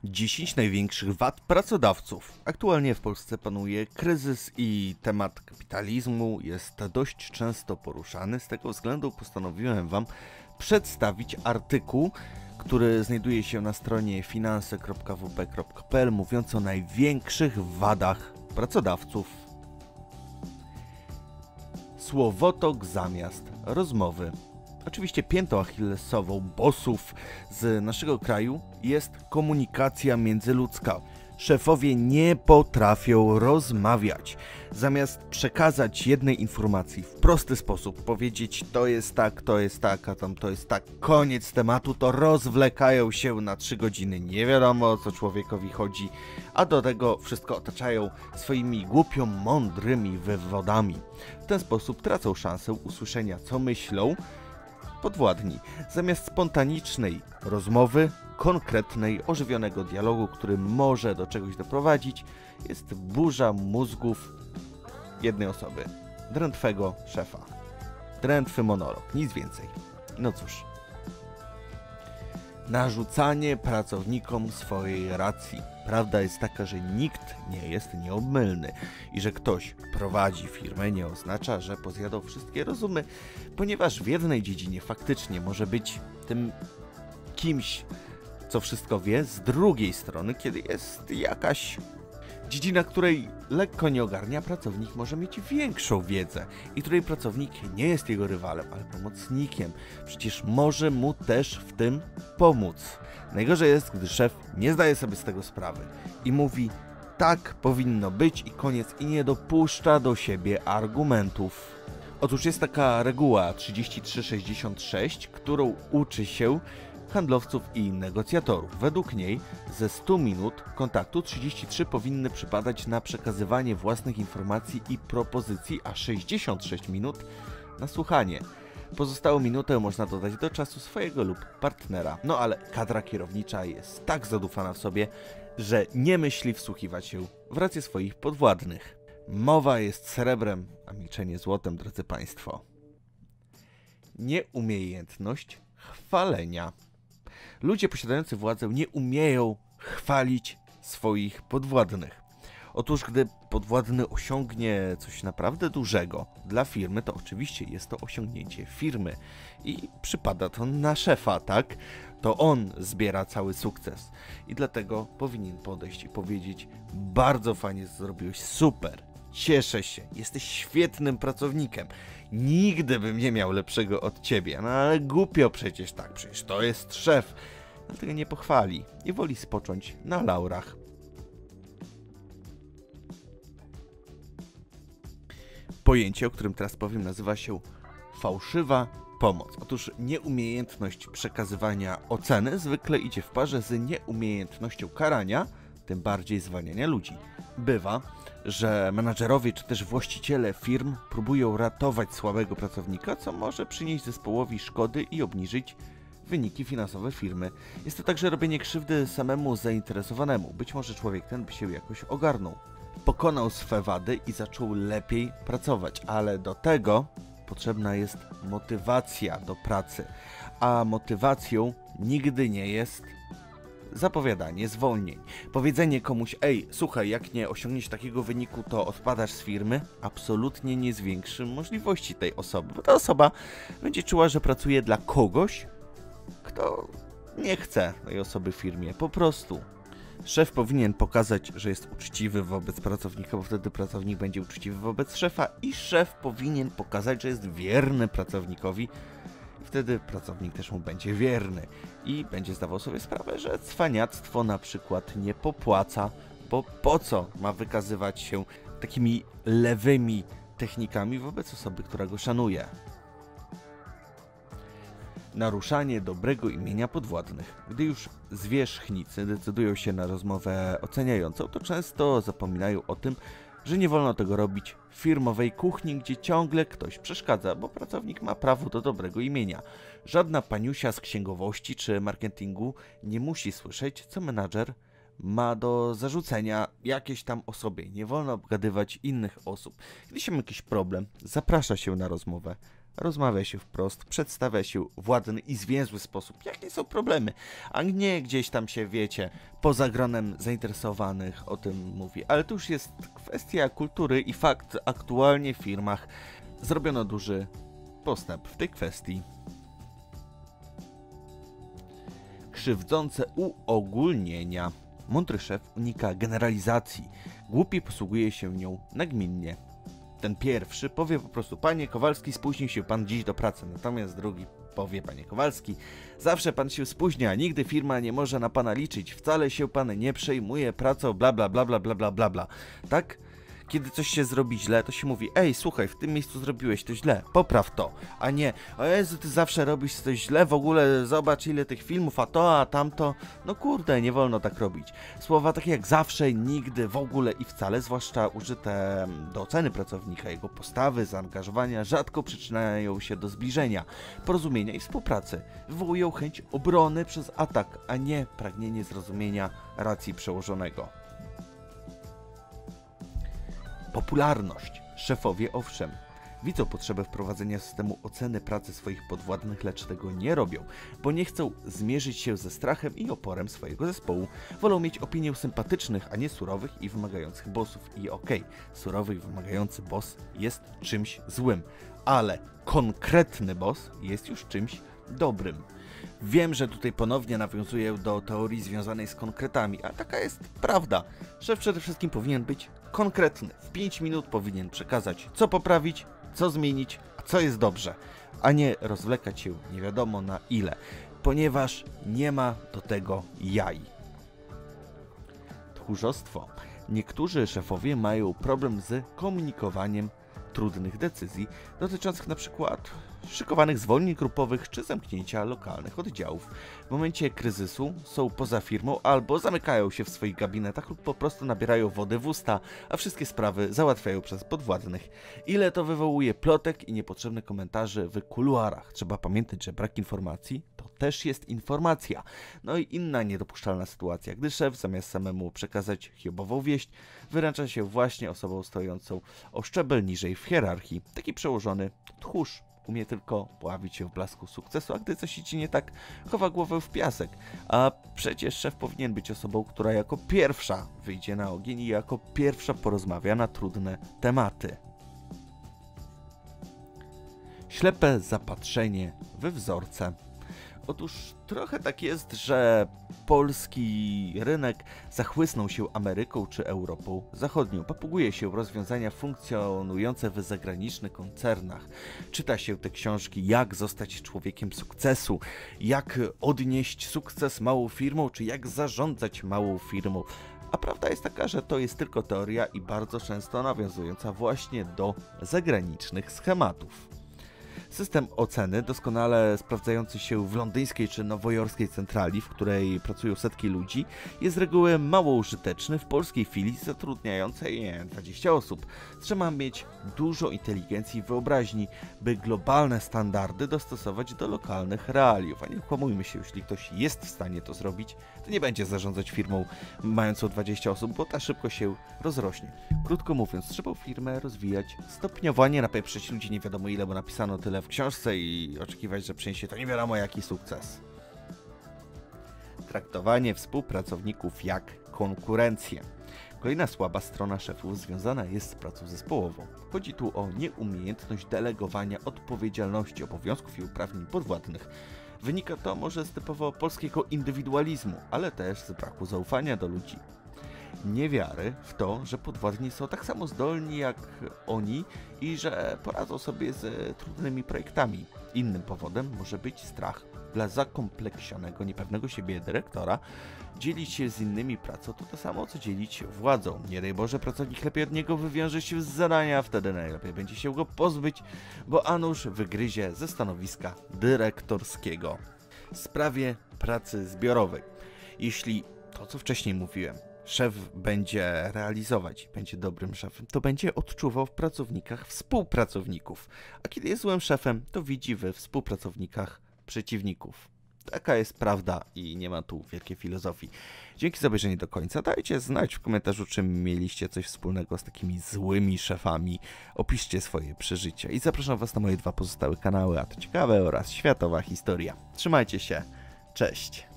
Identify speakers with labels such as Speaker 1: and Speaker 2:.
Speaker 1: 10 największych wad pracodawców. Aktualnie w Polsce panuje kryzys i temat kapitalizmu jest dość często poruszany. Z tego względu postanowiłem Wam przedstawić artykuł, który znajduje się na stronie finanse.wp.pl, mówiąc o największych wadach pracodawców. Słowotok zamiast rozmowy. Oczywiście piętą achillesową bossów z naszego kraju jest komunikacja międzyludzka. Szefowie nie potrafią rozmawiać. Zamiast przekazać jednej informacji w prosty sposób, powiedzieć to jest tak, a tam to jest tak, koniec tematu, to rozwlekają się na 3 godziny. Nie wiadomo, o co człowiekowi chodzi, a do tego wszystko otaczają swoimi głupio mądrymi wywodami. W ten sposób tracą szansę usłyszenia, co myślą podwładni. Zamiast spontanicznej rozmowy, konkretnej, ożywionego dialogu, który może do czegoś doprowadzić, jest burza mózgów jednej osoby. Drętwego szefa. Drętwy monolog, nic więcej. No cóż. Narzucanie pracownikom swojej racji. Prawda jest taka, że nikt nie jest nieomylny i że ktoś prowadzi firmę nie oznacza, że pozjadał wszystkie rozumy, ponieważ w jednej dziedzinie faktycznie może być tym kimś, co wszystko wie, z drugiej strony, kiedy jest jakaś dziedzina, której lekko nie ogarnia, pracownik może mieć większą wiedzę i której pracownik nie jest jego rywalem, ale pomocnikiem. Przecież może mu też w tym pomóc. Najgorzej jest, gdy szef nie zdaje sobie z tego sprawy i mówi tak powinno być i koniec i nie dopuszcza do siebie argumentów. Otóż jest taka reguła 3366, którą uczy się handlowców i negocjatorów. Według niej ze 100 minut kontaktu 33 powinny przypadać na przekazywanie własnych informacji i propozycji, a 66 minut na słuchanie. Pozostałą minutę można dodać do czasu swojego lub partnera. No ale kadra kierownicza jest tak zadufana w sobie, że nie myśli wsłuchiwać się w rację swoich podwładnych. Mowa jest srebrem, a milczenie złotem, drodzy Państwo. Nieumiejętność chwalenia. Ludzie posiadający władzę nie umieją chwalić swoich podwładnych. Otóż gdy podwładny osiągnie coś naprawdę dużego dla firmy, to oczywiście jest to osiągnięcie firmy i przypada to na szefa, tak? To on zbiera cały sukces i dlatego powinien podejść i powiedzieć: bardzo fajnie zrobiłeś, super, cieszę się, jesteś świetnym pracownikiem, nigdy bym nie miał lepszego od ciebie, no ale głupio przecież tak, przecież to jest szef. Dlatego nie pochwali i woli spocząć na laurach. Pojęcie, o którym teraz powiem, nazywa się fałszywa pomoc. Otóż nieumiejętność przekazywania oceny zwykle idzie w parze z nieumiejętnością karania, tym bardziej zwalniania ludzi. Bywa, że menadżerowie czy też właściciele firm próbują ratować słabego pracownika, co może przynieść zespołowi szkody i obniżyć wyniki finansowe firmy. Jest to także robienie krzywdy samemu zainteresowanemu. Być może człowiek ten by się jakoś ogarnął, pokonał swe wady i zaczął lepiej pracować, ale do tego potrzebna jest motywacja do pracy, a motywacją nigdy nie jest zapowiadanie zwolnień. Powiedzenie komuś: ej, słuchaj, jak nie osiągniesz takiego wyniku, to odpadasz z firmy, absolutnie nie zwiększy możliwości tej osoby, bo ta osoba będzie czuła, że pracuje dla kogoś, kto nie chce tej osoby w firmie, po prostu. Szef powinien pokazać, że jest uczciwy wobec pracownika, bo wtedy pracownik będzie uczciwy wobec szefa i szef powinien pokazać, że jest wierny pracownikowi i wtedy pracownik też mu będzie wierny i będzie zdawał sobie sprawę, że cwaniactwo na przykład nie popłaca, bo po co ma wykazywać się takimi lewymi technikami wobec osoby, która go szanuje. Naruszanie dobrego imienia podwładnych. Gdy już zwierzchnicy decydują się na rozmowę oceniającą, to często zapominają o tym, że nie wolno tego robić w firmowej kuchni, gdzie ciągle ktoś przeszkadza, bo pracownik ma prawo do dobrego imienia. Żadna paniusia z księgowości czy marketingu nie musi słyszeć, co menadżer ma do zarzucenia jakiejś tam osobie. Nie wolno obgadywać innych osób. Gdy się ma jakiś problem, zaprasza się na rozmowę rozmawia się wprost, przedstawia się w ładny i zwięzły sposób, jakie są problemy, a nie gdzieś tam się, wiecie, poza gronem zainteresowanych o tym mówi. Ale to już jest kwestia kultury i fakt, aktualnie w firmach zrobiono duży postęp w tej kwestii. Krzywdzące uogólnienia. Mądry szef unika generalizacji. Głupi posługuje się nią nagminnie. Ten pierwszy powie po prostu: panie Kowalski, spóźnił się pan dziś do pracy. Natomiast drugi powie: panie Kowalski, zawsze pan się spóźnia, nigdy firma nie może na pana liczyć, wcale się pan nie przejmuje pracą, bla bla bla bla bla bla bla bla. Tak? Kiedy coś się zrobi źle, to się mówi: ej, słuchaj, w tym miejscu zrobiłeś to źle, popraw to. A nie: o Jezu, ty zawsze robisz coś źle, w ogóle zobacz ile tych filmów, a to, a tamto. No kurde, nie wolno tak robić. Słowa takie jak zawsze, nigdy, w ogóle i wcale, zwłaszcza użyte do oceny pracownika, jego postawy, zaangażowania, rzadko przyczyniają się do zbliżenia, porozumienia i współpracy. Wywołują chęć obrony przez atak, a nie pragnienie zrozumienia racji przełożonego. Popularność. Szefowie owszem widzą potrzebę wprowadzenia systemu oceny pracy swoich podwładnych, lecz tego nie robią, bo nie chcą zmierzyć się ze strachem i oporem swojego zespołu. Wolą mieć opinię sympatycznych, a nie surowych i wymagających bossów. I okej, surowy i wymagający boss jest czymś złym, ale konkretny boss jest już czymś dobrym. Wiem, że tutaj ponownie nawiązuję do teorii związanej z konkretami, a taka jest prawda. Szef przede wszystkim powinien być konkretny. W 5 minut powinien przekazać, co poprawić, co zmienić, a co jest dobrze, a nie rozwlekać się nie wiadomo na ile, ponieważ nie ma do tego jaj. Tchórzostwo. Niektórzy szefowie mają problem z komunikowaniem trudnych decyzji dotyczących na przykład szykowanych zwolnień grupowych czy zamknięcia lokalnych oddziałów. W momencie kryzysu są poza firmą albo zamykają się w swoich gabinetach lub po prostu nabierają wody w usta, a wszystkie sprawy załatwiają przez podwładnych. Ile to wywołuje plotek i niepotrzebnych komentarzy w kuluarach. Trzeba pamiętać, że brak informacji to też jest informacja. No i inna niedopuszczalna sytuacja, gdy szef zamiast samemu przekazać hiobową wieść, wyręcza się właśnie osobą stojącą o szczebel niżej w hierarchii. Taki przełożony tchórz. Umie tylko pławić się w blasku sukcesu, a gdy coś idzie nie tak, chowa głowę w piasek. A przecież szef powinien być osobą, która jako pierwsza wyjdzie na ogień i jako pierwsza porozmawia na trudne tematy. Ślepe zapatrzenie we wzorce. Otóż trochę tak jest, że polski rynek zachłysnął się Ameryką czy Europą Zachodnią. Papuguje się rozwiązania funkcjonujące w zagranicznych koncernach. Czyta się te książki, jak zostać człowiekiem sukcesu, jak odnieść sukces małą firmą, czy jak zarządzać małą firmą. A prawda jest taka, że to jest tylko teoria i bardzo często nawiązująca właśnie do zagranicznych schematów. System oceny, doskonale sprawdzający się w londyńskiej czy nowojorskiej centrali, w której pracują setki ludzi, jest z reguły mało użyteczny w polskiej filii zatrudniającej 20 osób. Trzeba mieć dużo inteligencji i wyobraźni, by globalne standardy dostosować do lokalnych realiów. A nie kłamujmy się, jeśli ktoś jest w stanie to zrobić, to nie będzie zarządzać firmą mającą 20 osób, bo ta szybko się rozrośnie. Krótko mówiąc, trzeba firmę rozwijać stopniowo, nie napieprzeć ludzi nie wiadomo ile, bo napisano tyle w książce i oczekiwać, że przyniesie to nie wiadomo jaki sukces. Traktowanie współpracowników jak konkurencję. Kolejna słaba strona szefów związana jest z pracą zespołową. Chodzi tu o nieumiejętność delegowania odpowiedzialności, obowiązków i uprawnień podwładnych. Wynika to może z typowo polskiego indywidualizmu, ale też z braku zaufania do ludzi. Niewiary w to, że podwładni są tak samo zdolni jak oni i że poradzą sobie z trudnymi projektami. Innym powodem może być strach. Dla zakompleksionego, niepewnego siebie dyrektora dzielić się z innymi pracą to samo, co dzielić władzą. Nie daj Boże, pracownik lepiej od niego wywiąże się z zadania, wtedy najlepiej będzie się go pozbyć, bo a nuż wygryzie ze stanowiska dyrektorskiego. W sprawie pracy zbiorowej. Jeśli to, co wcześniej mówiłem, szef będzie realizować, będzie dobrym szefem, to będzie odczuwał w pracownikach współpracowników. A kiedy jest złym szefem, to widzi we współpracownikach przeciwników. Taka jest prawda i nie ma tu wielkiej filozofii. Dzięki za obejrzenie do końca. Dajcie znać w komentarzu, czy mieliście coś wspólnego z takimi złymi szefami. Opiszcie swoje przeżycia i zapraszam was na moje 2 pozostałe kanały, a to ciekawe oraz światowa historia. Trzymajcie się. Cześć.